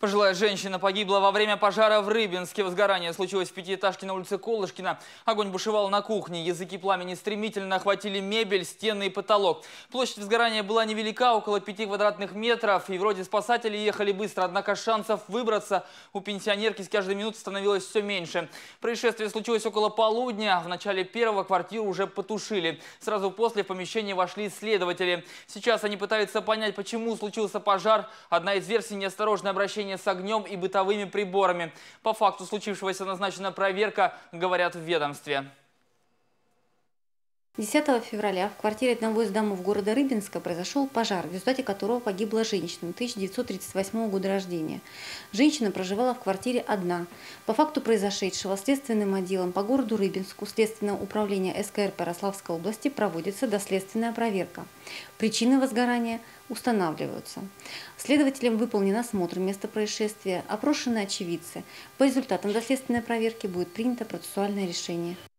Пожилая женщина погибла во время пожара в Рыбинске. Возгорание случилось в пятиэтажке на улице Колышкина. Огонь бушевал на кухне. Языки пламени стремительно охватили мебель, стены и потолок. Площадь возгорания была невелика, около 5 квадратных метров. И вроде спасатели ехали быстро, однако шансов выбраться у пенсионерки с каждой минуты становилось все меньше. Происшествие случилось около полудня. В начале первого квартиру уже потушили. Сразу после в помещение вошли следователи. Сейчас они пытаются понять, почему случился пожар. Одна из версий – неосторожное обращение с огнем и бытовыми приборами. По факту случившегося назначена проверка, говорят в ведомстве. 10 февраля в квартире одного из домов города Рыбинска произошел пожар, в результате которого погибла женщина 1938 года рождения. Женщина проживала в квартире одна. По факту произошедшего следственным отделом по городу Рыбинску Следственного управления СКР Ярославской области проводится доследственная проверка. Причины возгорания устанавливаются. Следователям выполнен осмотр места происшествия, опрошены очевидцы. По результатам доследственной проверки будет принято процессуальное решение.